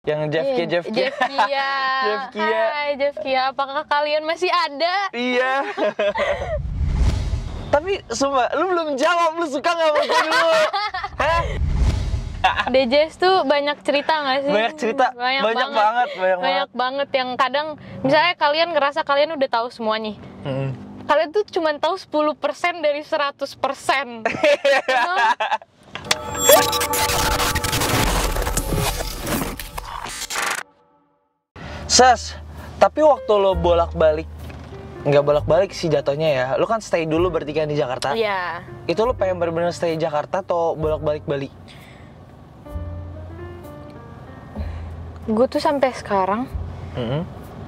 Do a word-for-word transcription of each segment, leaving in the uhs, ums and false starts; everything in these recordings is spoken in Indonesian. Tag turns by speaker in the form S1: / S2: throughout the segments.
S1: Yang Jeff Kia, Jeff Kia.
S2: Jeff Kia.
S1: Jeff Kia.
S2: Hai Jeff Kia, apakah kalian masih ada?
S1: Iya. Tapi sumpah, lu belum jawab, lu suka gak sama gue dulu? Hah?
S2: D J S tuh banyak cerita gak sih?
S1: Banyak cerita, banyak, banyak banget, banget banyak,
S2: banyak banget yang kadang, misalnya kalian ngerasa kalian udah tahu semuanya. Hmm. Kalian tuh cuma tahu sepuluh persen dari seratus persen.
S1: Sas, tapi waktu lo bolak-balik, nggak bolak-balik sih jatuhnya ya, lo kan stay dulu bertiga di Jakarta.
S2: Iya.
S1: Itu lo pengen bener-bener stay di Jakarta atau bolak-balik Bali?
S2: Gue tuh sampai sekarang
S1: mm-hmm.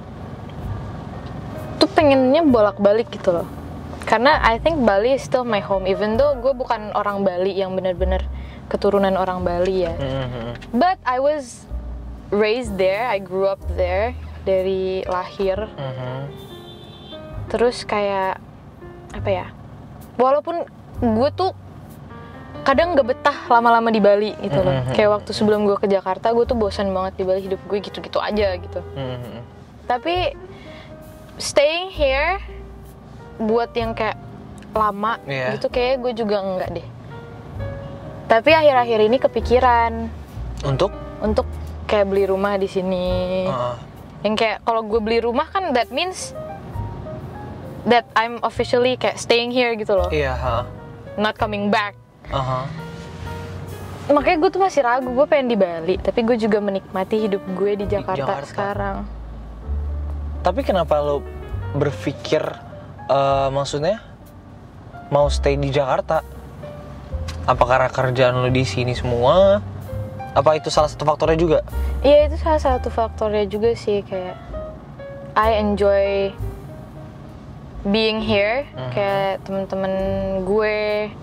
S2: tuh pengennya bolak-balik gitu loh. Karena I think Bali is still my home, even though gue bukan orang Bali yang benar-benar keturunan orang Bali ya. Mm-hmm. But I was raised there, I grew up there dari lahir. Mm-hmm. Terus kayak apa ya? Walaupun gue tuh kadang gak betah lama-lama di Bali gitu loh. Mm-hmm. Kayak waktu sebelum gue ke Jakarta, gue tuh bosan banget di Bali, hidup gue gitu-gitu aja gitu. Mm-hmm. Tapi staying here buat yang kayak lama yeah. gitu kayak gue juga enggak deh. Tapi akhir-akhir ini kepikiran
S1: untuk
S2: untuk kayak beli rumah di sini. Uh. Yang kayak kalau gue beli rumah kan that means that I'm officially kayak staying here gitu loh.
S1: Iya, yeah, huh?
S2: Not coming back.
S1: Uh-huh.
S2: Makanya gue tuh masih ragu, gue pengen di Bali, tapi gue juga menikmati hidup gue di Jakarta, di Jakarta. sekarang.
S1: Tapi kenapa lo berpikir, uh, maksudnya mau stay di Jakarta? Apa karena kerjaan lo di sini semua? Apa itu salah satu faktornya juga?
S2: Iya, itu salah satu faktornya juga sih, kayak I enjoy being here, uh-huh. kayak temen-temen gue.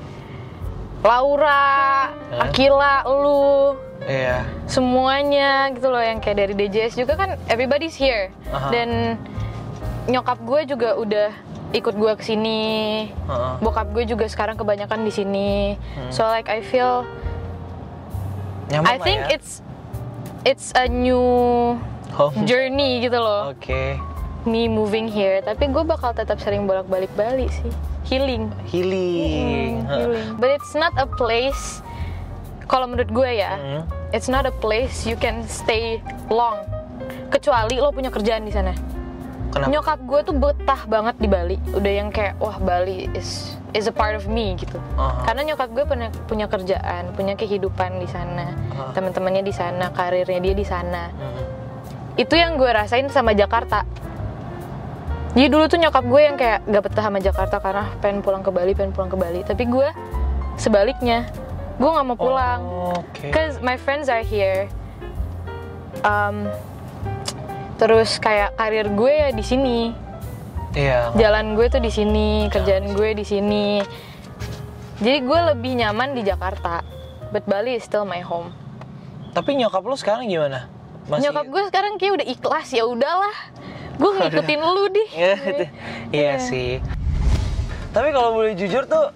S2: Laura, huh? Akila, lu,
S1: yeah.
S2: semuanya gitu loh, yang kayak dari D J S juga kan everybody's here. Uh-huh. Dan nyokap gue juga udah ikut gue kesini, uh-huh. bokap gue juga sekarang kebanyakan di sini. Hmm. So like I feel,
S1: nyaman
S2: I think
S1: ya?
S2: it's it's a new home journey gitu loh.
S1: Oke. Okay.
S2: Me moving here, tapi gue bakal tetap sering bolak-balik Bali sih. Healing.
S1: Healing.
S2: Mm, healing. But it's not a place, kalau menurut gue ya, mm. it's not a place you can stay long. Kecuali lo punya kerjaan di sana. Kenapa? Nyokap gue tuh betah banget di Bali. Udah yang kayak, wah Bali is is a part of me gitu. Uh-huh. Karena nyokap gue punya, punya kerjaan, punya kehidupan di sana. Uh-huh. Teman-temannya di sana, karirnya dia di sana. Uh-huh. Itu yang gue rasain sama Jakarta. Jadi dulu tuh nyokap gue yang kayak gak betah sama Jakarta karena pengen pulang ke Bali, pengen pulang ke Bali. Tapi gue sebaliknya, gue gak mau pulang.
S1: Oh, okay.
S2: Cause my friends are here. Um, terus kayak karir gue ya di sini.
S1: Iya.
S2: Jalan gue tuh di sini, kerjaan gue di sini. Jadi gue lebih nyaman di Jakarta. But Bali is still my home.
S1: Tapi nyokap lu sekarang gimana? Masih...
S2: Nyokap gue sekarang kayak udah ikhlas, ya udahlah. Gue ngikutin lu deh.
S1: Iya, iya yeah. sih. Tapi kalau boleh jujur tuh,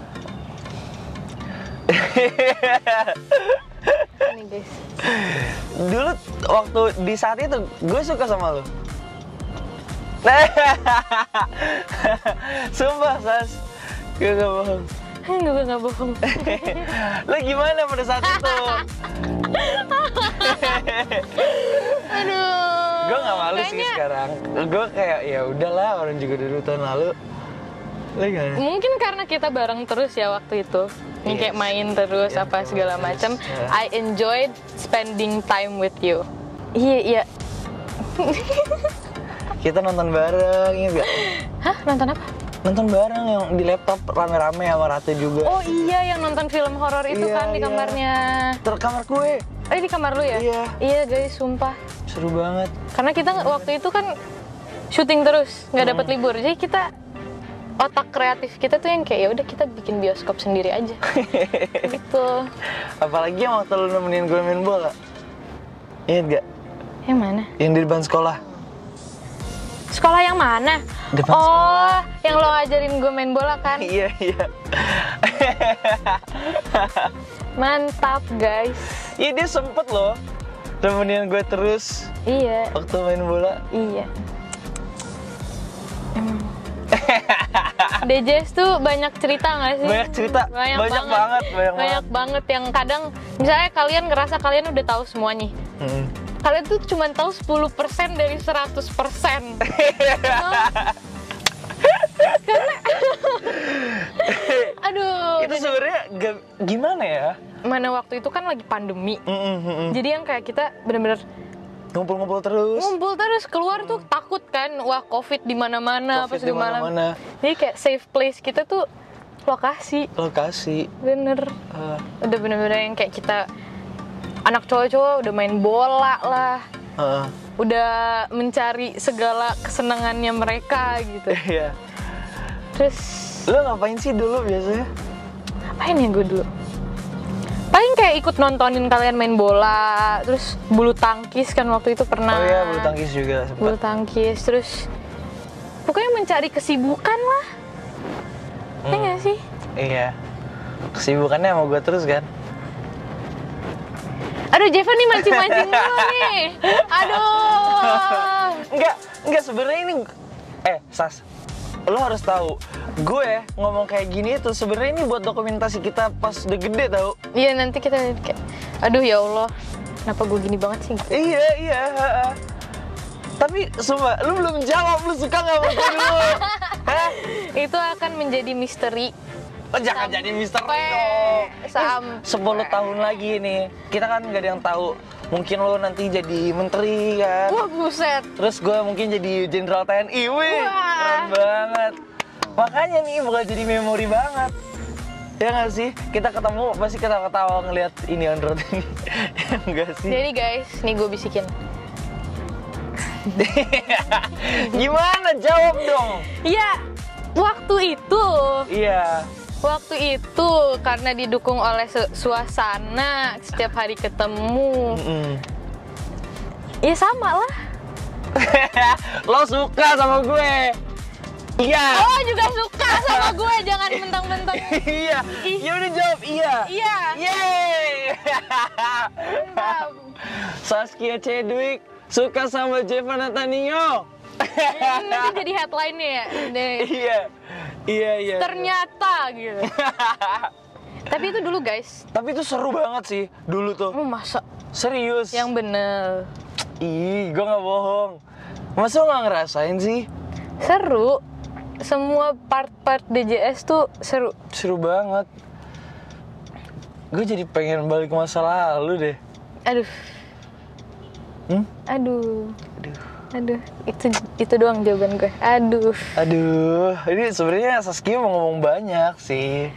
S2: ini guys.
S1: Dulu waktu di saat itu gue suka sama lu. Sumpah Sas, gue gak bohong.
S2: Gue gak bohong.
S1: Lu gimana pada saat itu?
S2: Aduh.
S1: Gue gak malu
S2: kayaknya...
S1: sih sekarang. Gue kayak ya udahlah, orang juga dulu tahun lalu.
S2: Mungkin karena kita bareng terus ya waktu itu. Yes. Kayak main terus yeah, apa segala macam. Yeah. I enjoyed spending time with you. Iya, iya.
S1: Kita nonton bareng, ya gak?
S2: Hah? Nonton apa?
S1: Nonton bareng yang di laptop rame-rame sama Ratu juga.
S2: Oh iya, yang nonton film horor itu iya, kan di iya. kamarnya.
S1: Terkamar gue.
S2: Eh di kamar lu ya?
S1: Iya.
S2: Iya guys, sumpah.
S1: Seru banget.
S2: Karena kita waktu itu kan syuting terus, nggak dapat hmm. libur. Jadi kita otak kreatif kita tuh yang kayak ya udah kita bikin bioskop sendiri aja. Gitu.
S1: Apalagi yang waktu lu nemenin gue main bola. Ingat gak?
S2: Yang mana?
S1: Yang di depan sekolah.
S2: Sekolah yang mana?
S1: Depan
S2: oh,
S1: sekolah.
S2: Yang lo ngajarin gue main bola kan?
S1: Iya, iya.
S2: Mantap, guys.
S1: Iya, dia sempet loh. Temenin gue terus
S2: Iya.
S1: waktu main bola.
S2: Iya. Emang. D J S tuh banyak cerita nggak sih?
S1: Banyak cerita, banyak, banyak banget, banget banyak,
S2: banyak banget yang kadang misalnya kalian ngerasa kalian udah tahu semuanya. Hmm. Kalian tuh cuma tahu sepuluh persen dari seratus persen. Karena aduh.
S1: Itu sebenarnya gimana ya?
S2: Mana waktu itu kan lagi pandemi. Mm-hmm. Jadi yang kayak kita bener-bener
S1: ngumpul-ngumpul terus.
S2: Ngumpul terus keluar tuh hmm. takut kan, wah covid di mana-mana pas di mana. Jadi kayak safe place kita tuh lokasi.
S1: Lokasi.
S2: Bener. Uh. Udah bener-bener yang kayak kita anak cowok-cowok udah main bola lah. Uh. Udah mencari segala kesenangannya mereka gitu.
S1: Iya.
S2: Terus
S1: lo ngapain sih dulu biasanya?
S2: Ngapain ya gue dulu? Paling kayak ikut nontonin kalian main bola, terus bulu tangkis kan waktu itu pernah.
S1: Oh iya, bulu tangkis juga sempat.
S2: Bulu tangkis, terus pokoknya mencari kesibukan lah. Hmm. Iya gak sih?
S1: Iya. Kesibukannya sama gue terus kan?
S2: Aduh, Jeva nih mancing-mancing dulu nih. Aduh.
S1: Enggak, enggak sebenarnya ini eh, Sas. Lo harus tahu, gue ngomong kayak gini tuh sebenarnya ini buat dokumentasi kita pas udah gede tau.
S2: Iya, nanti kita kayak, aduh ya Allah, kenapa gue gini banget sih? Gitu.
S1: Iya, iya. Tapi sumpah, lu belum jawab, lu suka nggak sama gue dulu? Hah?
S2: Itu akan menjadi misteri.
S1: Oh, jangan jadi misteri dong.
S2: Sampai
S1: sepuluh tahun lagi nih, kita kan nggak ada yang tahu. Mungkin lo nanti jadi menteri kan.
S2: Wah, buset.
S1: Terus gue mungkin jadi jenderal T N I. Wih, keren banget. Makanya nih bakal jadi memori banget. Ya nggak sih? Kita ketemu pasti ketawa-ketawa ngeliat ini on road ini. Enggak sih?
S2: Jadi guys, nih gue bisikin.
S1: Gimana? Jawab dong.
S2: Iya, waktu itu.
S1: Iya.
S2: Waktu itu karena didukung oleh suasana, setiap hari ketemu. Mm-mm. Ya sama lah.
S1: Lo suka sama gue? Iya.
S2: Oh juga suka sama gue, jangan mentang-mentang.
S1: Iya. Ya udah jawab iya.
S2: Iya.
S1: Yeay. Saskia Chadwick suka sama Jeva Natanio.
S2: Nanti jadi headline-nya ya.
S1: Iya. Iya, iya.
S2: Ternyata gitu. Tapi itu dulu guys.
S1: Tapi itu seru banget sih dulu tuh.
S2: Oh, masa?
S1: Serius.
S2: Yang bener.
S1: Ih, gue gak bohong. Masa lo gak ngerasain sih?
S2: Seru. Semua part-part D J S tuh seru.
S1: Seru banget. Gue jadi pengen balik ke masa lalu deh.
S2: Aduh.
S1: Hmm?
S2: Aduh. Aduh. Aduh, itu itu doang jawaban gue. Aduh.
S1: Aduh, ini sebenarnya Saskia mau ngomong banyak sih.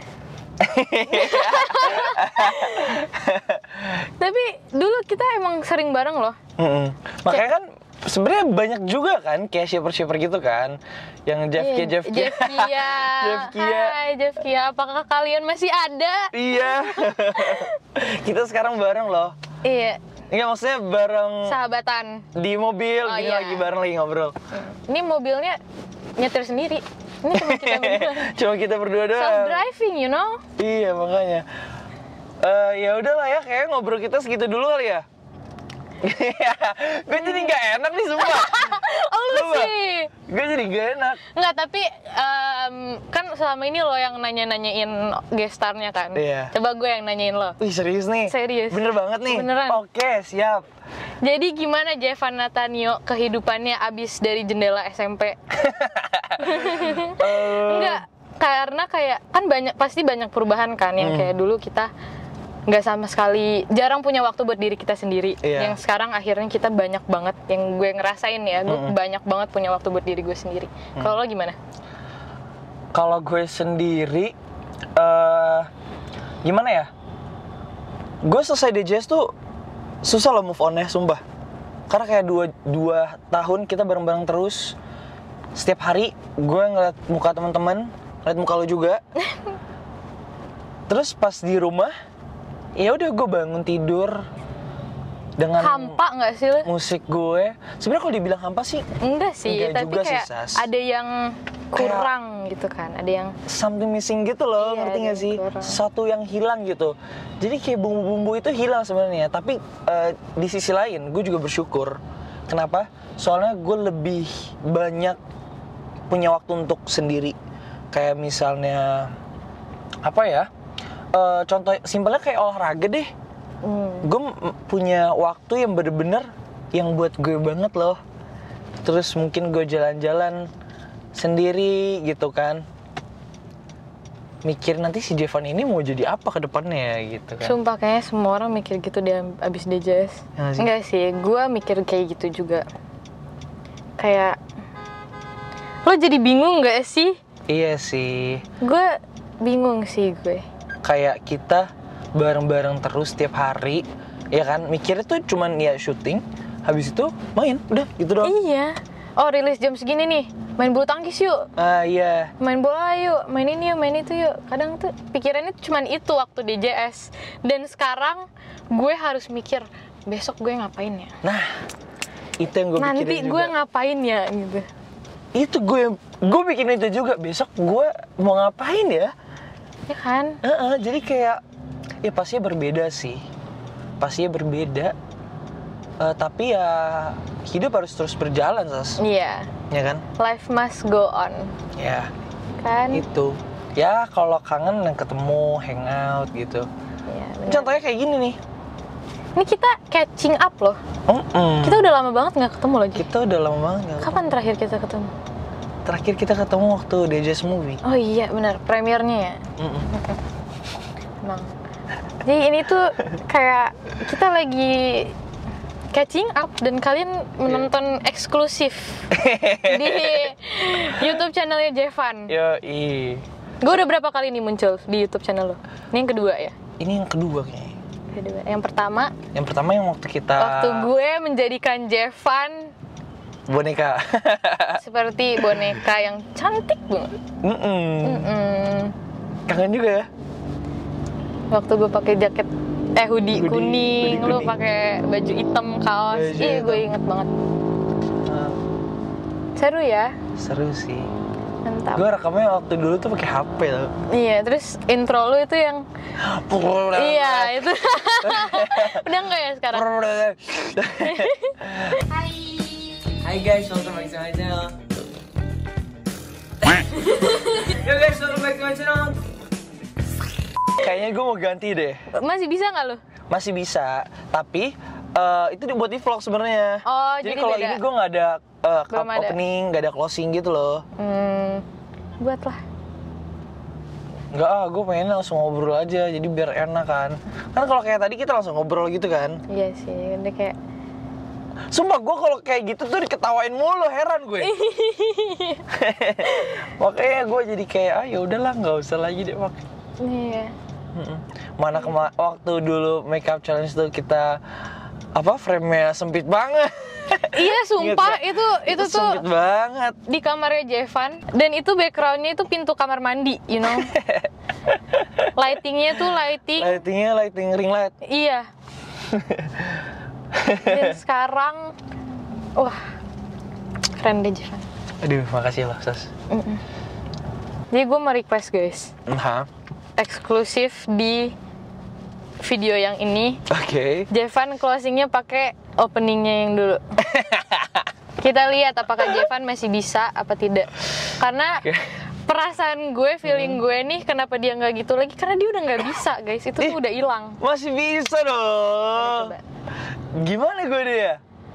S2: Tapi dulu kita emang sering bareng loh.
S1: Mm-mm. Makanya kan sebenarnya banyak juga kan kayak shipper-shipper gitu kan, yang Jeffkia,
S2: iya,
S1: Jeffkia.
S2: Jeffkia.
S1: Jeffkia.
S2: Hai Jeffkia, apakah kalian masih ada?
S1: Iya. Kita sekarang bareng loh.
S2: Iya.
S1: Enggak, maksudnya bareng
S2: sahabatan
S1: di mobil,
S2: oh,
S1: gini
S2: iya.
S1: lagi bareng lagi ngobrol.
S2: Ini mobilnya nyetir sendiri. Ini cuma kita berdua.
S1: Cuma kita berdua doang.
S2: Self driving, you know?
S1: Iya, makanya. Uh, ya udahlah ya, kayak ngobrol kita segitu dulu kali ya. Gue jadi nggak enak nih sumpah.
S2: Oh lu sih.
S1: Gue jadi nggak enak.
S2: Nggak, tapi um, kan selama ini lo yang nanya-nanyain gestarnya kan.
S1: Iya.
S2: Coba gue yang nanyain lo.
S1: Wih, serius nih?
S2: Serius.
S1: Bener banget nih?
S2: Beneran.
S1: Oke, siap.
S2: Jadi gimana Jeva Natanio kehidupannya abis dari jendela S M P? uh... Enggak, karena kayak kan banyak pasti banyak perubahan kan yang hmm. kayak dulu kita nggak sama sekali, jarang punya waktu buat diri kita sendiri. Yeah. Yang sekarang akhirnya kita banyak banget, yang gue ngerasain ya, gue mm-hmm. banyak banget punya waktu buat diri gue sendiri. Mm. Kalau lo gimana?
S1: Kalau gue sendiri, uh, gimana ya? Gue selesai D J S tuh susah lo move on-nya, sumpah. Karena kayak dua, dua tahun kita bareng-bareng terus. Setiap hari gue ngeliat muka teman-teman, ngeliat muka lo juga. Terus pas di rumah, ya udah gue bangun tidur, dengan
S2: hampa nggak sih lo?
S1: musik gue. Sebenarnya kalau dibilang hampa sih
S2: Enggak sih,
S1: enggak
S2: tapi
S1: juga
S2: kayak
S1: sih, Sas.
S2: ada yang kurang gitu kan, ada yang
S1: something missing gitu loh,
S2: Iya,
S1: ngerti
S2: ada
S1: gak
S2: yang
S1: sih?
S2: kurang.
S1: Sesuatu yang hilang gitu. Jadi kayak bumbu-bumbu itu hilang sebenarnya. Tapi eh, di sisi lain, gue juga bersyukur. Kenapa? Soalnya gue lebih banyak punya waktu untuk sendiri. Kayak misalnya apa ya? Eh, contoh simpelnya kayak olahraga deh.
S2: hmm.
S1: Gue m- punya waktu yang bener-bener yang buat gue banget loh. Terus mungkin gue jalan-jalan sendiri gitu kan, mikir nanti si Jevan ini mau jadi apa ke depannya gitu kan.
S2: Sumpah kayaknya semua orang mikir gitu deh abis D J S.
S1: Ya, sih?
S2: Enggak sih, gue mikir kayak gitu juga. Kayak lo jadi bingung nggak sih?
S1: Iya sih,
S2: Gue bingung sih gue.
S1: kayak kita bareng-bareng terus tiap hari, ya kan, mikirnya tuh cuman ya syuting, habis itu main, udah gitu doang.
S2: Iya. Oh rilis jam segini nih, main bulu tangkis yuk,
S1: Ah iya,
S2: main bola yuk, main ini yuk, main itu yuk. Kadang tuh pikirannya cuman itu waktu D J S. Dan sekarang gue harus mikir besok gue ngapain ya.
S1: nah itu yang gue
S2: Nanti
S1: pikirin
S2: gue
S1: juga.
S2: ngapain ya gitu.
S1: Itu gue gue bikin itu juga, besok gue mau ngapain ya.
S2: Ya kan?
S1: Heeh, jadi kayak ya pastinya berbeda sih, pastinya berbeda. Eh, tapi ya hidup harus terus berjalan, Sas.
S2: Iya.
S1: Ya kan?
S2: Life must go on.
S1: Ya,
S2: Kan?
S1: itu. Ya kalau kangen yang ketemu, hangout gitu.
S2: Iya, benar.
S1: Contohnya kayak gini nih.
S2: Ini kita catching up loh.
S1: Mm-mm.
S2: Kita udah lama banget nggak ketemu lagi.
S1: Kita udah lama banget nggak
S2: Kapan terakhir kita ketemu?
S1: ketemu. Terakhir kita ketemu waktu D J S Movie.
S2: Oh iya benar, premiernya ya.
S1: Mm-mm.
S2: Emang. Jadi ini tuh kayak kita lagi catching up dan kalian menonton eksklusif di YouTube channelnya Jevan.
S1: Yoi.
S2: Gue udah berapa kali nih muncul di YouTube channel lo? Ini yang kedua ya?
S1: Ini yang kedua kayaknya.
S2: Kedua. Yang pertama,
S1: Yang pertama yang waktu kita
S2: waktu gue menjadikan Jevan
S1: boneka.
S2: seperti boneka yang cantik banget.
S1: Mm-mm.
S2: Mm-mm.
S1: Kangen juga ya.
S2: Waktu gue pakai jaket eh hoodie,
S1: Hoodie,
S2: kuning,
S1: hoodie
S2: lu
S1: kuning.
S2: pakai baju hitam kaos.
S1: Baju
S2: Iya,
S1: hitam.
S2: gue inget banget.
S1: Ah,
S2: Seru ya,
S1: seru sih.
S2: mantap.
S1: Gue rekamnya waktu dulu tuh pakai H P loh.
S2: Iya, terus intro lu itu yang iya itu. Udah enggak ya sekarang?
S1: Hai. Hai guys, welcome back to my channel. Yo guys, welcome back to my channel. Kayaknya gue mau ganti deh.
S2: Masih bisa nggak lu?
S1: Masih bisa, tapi eh, itu dibuat di vlog sebenarnya.
S2: Oh,
S1: jadi
S2: jadi
S1: kalau
S2: beda.
S1: ini gue nggak ada eh,
S2: Belum ada.
S1: opening, nggak ada closing gitu loh.
S2: Hmm, buatlah.
S1: Nggak ah, gue pengen langsung ngobrol aja, jadi biar enak kan. Kan kalau kayak tadi kita langsung ngobrol gitu kan.
S2: Iya sih, udah kayak
S1: Sumpah gue kalau kayak gitu tuh diketawain mulu, heran gue. Makanya gue jadi kayak ah ya udahlah nggak usah lagi deh pakai.
S2: iya.
S1: Mm-mm. Mana kema- waktu dulu makeup challenge tuh kita apa frame-nya sempit banget.
S2: Iya, sumpah
S1: Ingat
S2: itu
S1: nggak?
S2: itu tuh
S1: sempit banget.
S2: di kamarnya Jevan dan itu backgroundnya itu pintu kamar mandi, you know. Lightingnya tuh lighting.
S1: Lightingnya lighting ring light.
S2: Iya. Dan sekarang, wah, keren deh Jevan.
S1: Aduh, makasih loh, Sas.
S2: Mm-mm. Jadi gue mau request guys,
S1: Nah,
S2: eksklusif di video yang ini,
S1: oke.
S2: Jevan closingnya pakai openingnya yang dulu. Kita lihat apakah Jevan masih bisa apa tidak. Karena
S1: Oke.
S2: perasaan gue, feeling gue nih, kenapa dia nggak gitu lagi? Karena dia udah nggak bisa guys, itu tuh
S1: Ih.
S2: udah hilang.
S1: Masih bisa dong.
S2: Coba.
S1: Gimana gue dia?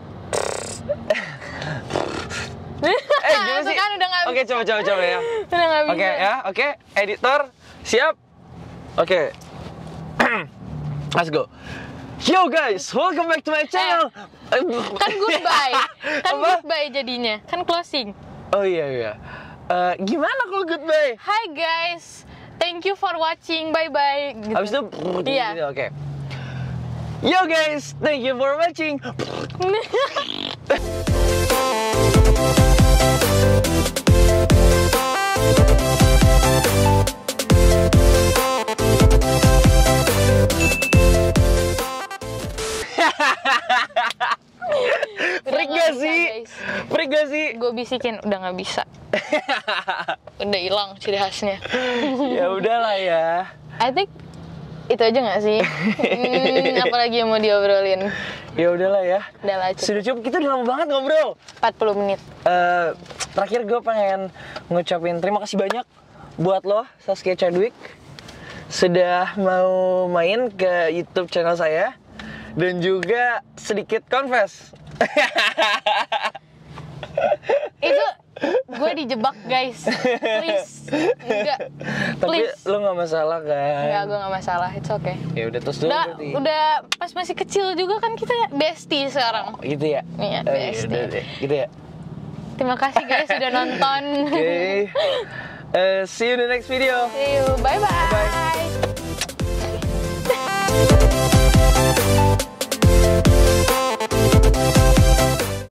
S1: Eh, gimana
S2: Tuh
S1: sih?
S2: kan udah nggak
S1: Oke, coba coba coba ya.
S2: Udah nggak bisa.
S1: Oke ya, oke. Editor, siap? Oke. Let's go. Yo guys, welcome back to my channel.
S2: Kan goodbye, kan
S1: Apa?
S2: goodbye jadinya, kan closing.
S1: Oh iya iya. Eh, gimana kalau goodbye?
S2: Hi guys, thank you for watching, bye bye. Gitu.
S1: Habis itu
S2: Iya.
S1: gitu, oke. Yo guys, thank you for watching. Freak gak sih?
S2: Gue bisikin udah nggak bisa. Udah hilang ciri khasnya.
S1: Ya udahlah ya.
S2: I think itu aja nggak sih? Hmm, apalagi yang mau diobrolin?
S1: Ya udahlah ya.
S2: Udah lah, cukup.
S1: Sudah cukup, kita udah lama banget ngobrol.
S2: empat puluh menit.
S1: Eh, terakhir gue pengen ngucapin terima kasih banyak buat lo, Saskia Chadwick, sudah mau main ke YouTube channel saya dan juga sedikit confess.
S2: Itu gue dijebak guys. Please. Enggak.
S1: Tapi
S2: Please.
S1: lo nggak masalah kan?
S2: Enggak, gue nggak masalah. It's okay.
S1: Ya udah terus dulu
S2: Udah,
S1: berarti.
S2: udah pas masih kecil juga kan kita bestie sekarang.
S1: Gitu ya?
S2: Iya,
S1: Oh,
S2: bestie.
S1: udah deh. Gitu ya?
S2: Terima kasih guys sudah nonton.
S1: Oke. Okay. Uh, see you in the next video.
S2: See you. Bye-bye.
S1: Bye.